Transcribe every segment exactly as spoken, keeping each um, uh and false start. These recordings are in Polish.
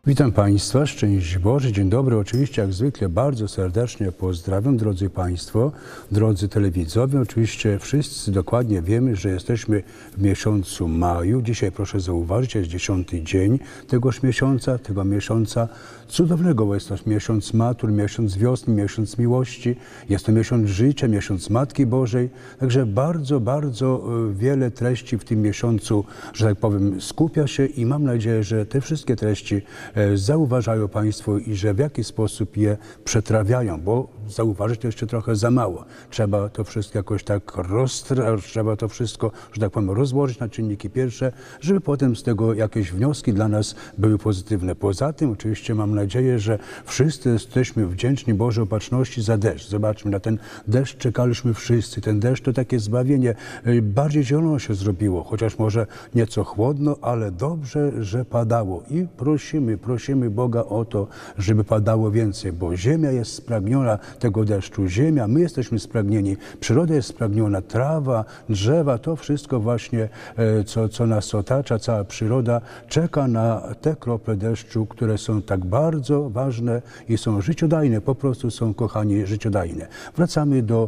Witam Państwa, szczęść Boże, dzień dobry. Oczywiście jak zwykle bardzo serdecznie pozdrawiam, drodzy Państwo, drodzy telewidzowie. Oczywiście wszyscy dokładnie wiemy, że jesteśmy w miesiącu maju. Dzisiaj proszę zauważyć, jest dziesiąty dzień tegoż miesiąca, tego miesiąca cudownego, bo jest to miesiąc matur, miesiąc wiosny, miesiąc miłości. Jest to miesiąc życia, miesiąc Matki Bożej. Także bardzo, bardzo wiele treści w tym miesiącu, że tak powiem, skupia się i mam nadzieję, że te wszystkie treści zauważają Państwo i że w jaki sposób je przetrawiają, bo zauważyć to jeszcze trochę za mało. Trzeba to wszystko jakoś tak rozstra, trzeba to wszystko, że tak powiem, rozłożyć na czynniki pierwsze, żeby potem z tego jakieś wnioski dla nas były pozytywne. Poza tym oczywiście mam nadzieję, że wszyscy jesteśmy wdzięczni Bożej Opatrzności za deszcz. Zobaczmy, na ten deszcz czekaliśmy wszyscy. Ten deszcz to takie zbawienie. Bardziej zielono się zrobiło, chociaż może nieco chłodno, ale dobrze, że padało. I prosimy, prosimy Boga o to, żeby padało więcej, bo ziemia jest spragniona tego deszczu. Ziemia, my jesteśmy spragnieni, przyroda jest spragniona, trawa, drzewa, to wszystko właśnie, co, co nas otacza, cała przyroda czeka na te krople deszczu, które są tak bardzo ważne i są życiodajne, po prostu są, kochani, życiodajne. Wracamy do,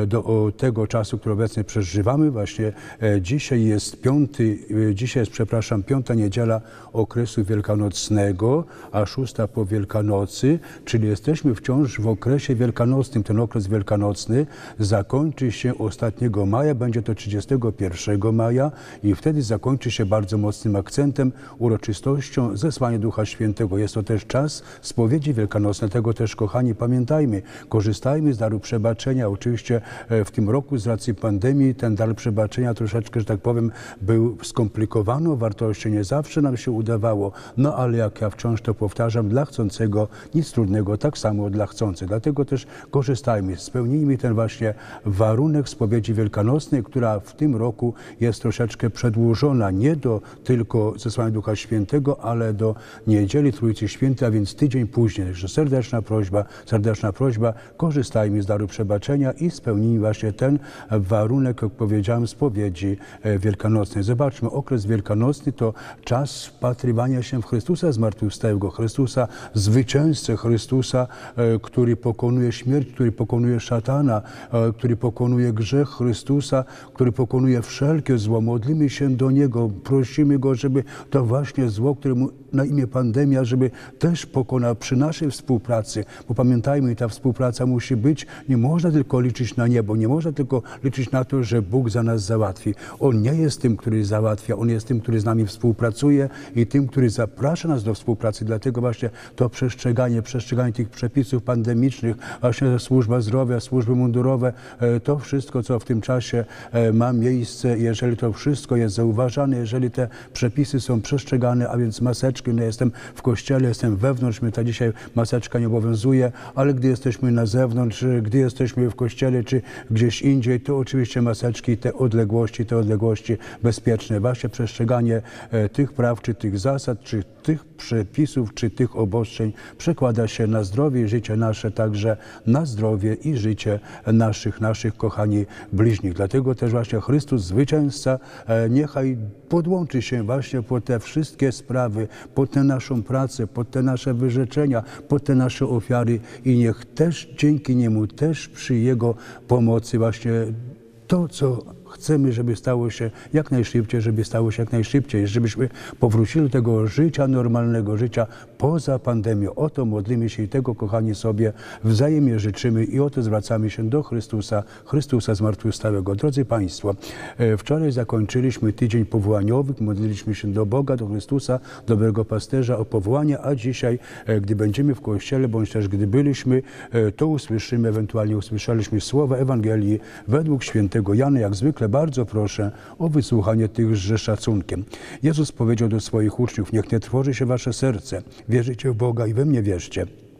do tego czasu, który obecnie przeżywamy. Właśnie dzisiaj jest piąty, dzisiaj jest, przepraszam, piąta niedziela okresu wielkanocnego, a szósta po Wielkanocy, czyli jesteśmy wciąż w okresie wielkanocnym. Ten okres wielkanocny zakończy się ostatniego maja, będzie to trzydziestego pierwszego maja i wtedy zakończy się bardzo mocnym akcentem, uroczystością zesłania Ducha Świętego. Jest to też czas spowiedzi wielkanocnej, tego też, kochani, pamiętajmy, korzystajmy z daru przebaczenia. Oczywiście w tym roku z racji pandemii ten dar przebaczenia troszeczkę, że tak powiem, był skomplikowaną wartością, nie zawsze nam się udawało, no ale jak ja wciąż to powtarzam, dla chcącego nic trudnego, tak samo dla chcących. Dlatego też korzystajmy, spełnijmy ten właśnie warunek spowiedzi wielkanocnej, która w tym roku jest troszeczkę przedłużona, nie do tylko zesłania Ducha Świętego, ale do Niedzieli Trójcy Świętej, a więc tydzień później. Także serdeczna prośba, serdeczna prośba, korzystajmy z daru przebaczenia i spełnijmy właśnie ten warunek, jak powiedziałem, spowiedzi wielkanocnej. Zobaczmy, okres wielkanocny to czas wpatrywania się w Chrystusa zmartwychwstałego, Chrystusa zwycięzcę, Chrystusa, który pokonuje śmierć, który pokonuje szatana, który pokonuje grzech, Chrystusa, który pokonuje wszelkie zło. Modlimy się do Niego, prosimy Go, żeby to właśnie zło, któremu na imię pandemia, żeby też pokonał przy naszej współpracy, bo pamiętajmy, ta współpraca musi być, nie można tylko liczyć na niebo, nie można tylko liczyć na to, że Bóg za nas załatwi. On nie jest tym, który załatwia, On jest tym, który z nami współpracuje i tym, który zaprasza nas do współpracy. Dlatego właśnie to przestrzeganie, przestrzeganie tych przepisów pandemicznych, właśnie służba zdrowia, służby mundurowe, to wszystko, co w tym czasie ma miejsce, jeżeli to wszystko jest zauważane, jeżeli te przepisy są przestrzegane, a więc maseczki, no jestem w kościele, jestem wewnątrz, mnie ta dzisiaj maseczka nie obowiązuje, ale gdy jesteśmy na zewnątrz, gdy jesteśmy w kościele czy gdzieś indziej, to oczywiście maseczki, te odległości, te odległości bezpieczne. Właśnie przestrzeganie tych praw, czy tych zasad, czy tych przepisów, czy tych obostrzeń przekłada się na zdrowie i życie nasze, także na zdrowie i życie naszych, naszych kochani bliźnich. Dlatego też właśnie Chrystus zwycięzca niechaj podłączy się właśnie pod te wszystkie sprawy, pod tę naszą pracę, pod te nasze wyrzeczenia, pod te nasze ofiary i niech też dzięki Niemu, też przy Jego pomocy właśnie to, co chcemy, żeby stało się jak najszybciej, żeby stało się jak najszybciej, żebyśmy powrócili do tego życia normalnego, życia poza pandemią. O to modlimy się i tego, kochani, sobie wzajemnie życzymy i o to zwracamy się do Chrystusa, Chrystusa zmartwychwstałego. Drodzy Państwo, wczoraj zakończyliśmy tydzień powołaniowy, modliliśmy się do Boga, do Chrystusa, dobrego pasterza o powołanie, a dzisiaj, gdy będziemy w Kościele, bądź też gdy byliśmy, to usłyszymy, ewentualnie usłyszeliśmy słowa Ewangelii według świętego Jana. Jak zwykle bardzo proszę o wysłuchanie tychże szacunkiem. Jezus powiedział do swoich uczniów: niech nie trwoży się wasze serce, wierzycie w Boga i we mnie wierzcie.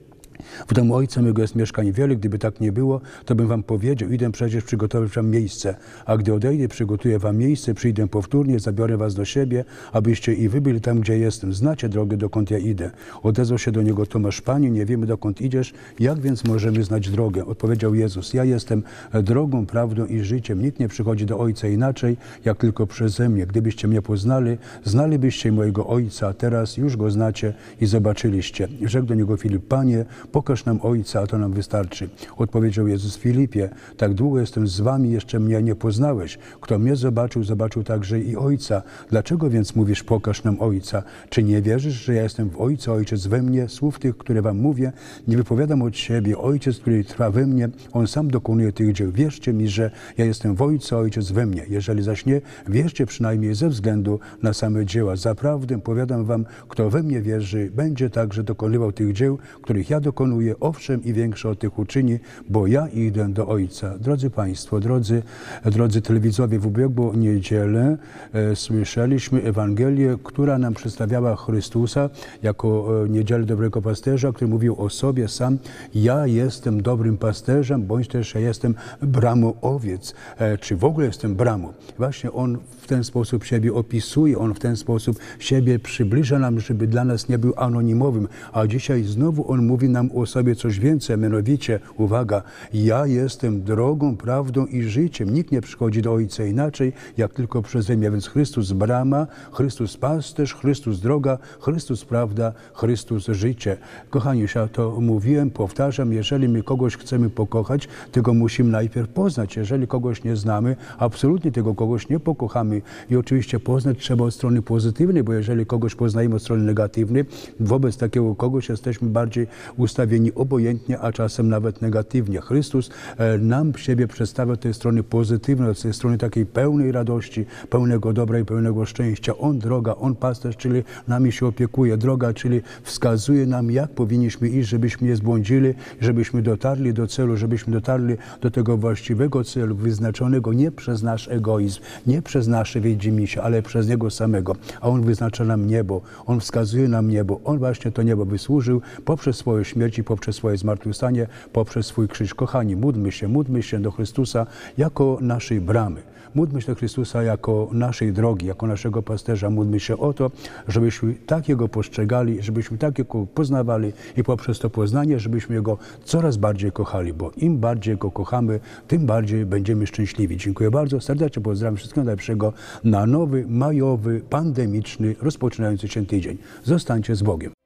W domu Ojca mego jest mieszkań wiele, gdyby tak nie było, to bym wam powiedział, idę przecież przygotować wam miejsce, a gdy odejdę, przygotuję wam miejsce, przyjdę powtórnie, zabiorę was do siebie, abyście i wy byli tam, gdzie jestem. Znacie drogę, dokąd ja idę. Odezwał się do niego Tomasz: Panie, nie wiemy, dokąd idziesz, jak więc możemy znać drogę? Odpowiedział Jezus: ja jestem drogą, prawdą i życiem. Nikt nie przychodzi do Ojca inaczej, jak tylko przeze mnie. Gdybyście mnie poznali, znalibyście mojego Ojca, a teraz już go znacie i zobaczyliście. Rzekł do niego Filip: Panie, pokaż nam Ojca, a to nam wystarczy. Odpowiedział Jezus: Filipie, tak długo jestem z wami, jeszcze mnie nie poznałeś. Kto mnie zobaczył, zobaczył także i Ojca. Dlaczego więc mówisz: pokaż nam Ojca? Czy nie wierzysz, że ja jestem w Ojcu, Ojciec we mnie? Słów tych, które wam mówię, nie wypowiadam od siebie. Ojciec, który trwa we mnie, On sam dokonuje tych dzieł. Wierzcie mi, że ja jestem w Ojcu, Ojciec we mnie. Jeżeli zaś nie, wierzcie przynajmniej ze względu na same dzieła. Zaprawdę powiadam wam, kto we mnie wierzy, będzie także dokonywał tych dzieł, których ja dokonuję, owszem, i większe od tych uczyni, bo ja idę do Ojca. Drodzy Państwo, drodzy, drodzy telewidzowie, w ubiegłą niedzielę e, słyszeliśmy Ewangelię, która nam przedstawiała Chrystusa jako e, niedzielę dobrego pasterza, który mówił o sobie sam: ja jestem dobrym pasterzem, bądź też ja jestem bramą owiec. E, czy w ogóle jestem bramą? Właśnie On w ten sposób siebie opisuje, On w ten sposób siebie przybliża nam, żeby dla nas nie był anonimowym. A dzisiaj znowu On mówi nam o sobie coś więcej, mianowicie, uwaga, ja jestem drogą, prawdą i życiem. Nikt nie przychodzi do Ojca inaczej, jak tylko przeze mnie. Więc Chrystus brama, Chrystus pasterz, Chrystus droga, Chrystus prawda, Chrystus życie. Kochani, ja to mówiłem, powtarzam, jeżeli my kogoś chcemy pokochać, tego musimy najpierw poznać. Jeżeli kogoś nie znamy, absolutnie tego kogoś nie pokochamy. I oczywiście poznać trzeba od strony pozytywnej, bo jeżeli kogoś poznajemy od strony negatywnej, wobec takiego kogoś jesteśmy bardziej ustawieni obojętnie, a czasem nawet negatywnie. Chrystus nam siebie przedstawia od tej strony pozytywnej, od tej strony takiej pełnej radości, pełnego dobra i pełnego szczęścia. On droga, On pasterz, czyli nami się opiekuje. Droga, czyli wskazuje nam, jak powinniśmy iść, żebyśmy nie zbłądzili, żebyśmy dotarli do celu, żebyśmy dotarli do tego właściwego celu, wyznaczonego nie przez nasz egoizm, nie przez nasze widzimisię, ale przez Niego samego. A On wyznacza nam niebo, On wskazuje nam niebo. On właśnie to niebo wysłużył poprzez swoją śmierć i poprzez swoje zmartwychwstanie, poprzez swój krzyż. Kochani, módlmy się, módlmy się do Chrystusa jako naszej bramy. Módlmy się do Chrystusa jako naszej drogi, jako naszego pasterza. Módlmy się o to, żebyśmy tak Jego postrzegali, żebyśmy tak Jego poznawali i poprzez to poznanie, żebyśmy Go coraz bardziej kochali, bo im bardziej Go kochamy, tym bardziej będziemy szczęśliwi. Dziękuję bardzo, serdecznie pozdrawiam, wszystkiego najlepszego na nowy, majowy, pandemiczny, rozpoczynający się tydzień. Zostańcie z Bogiem.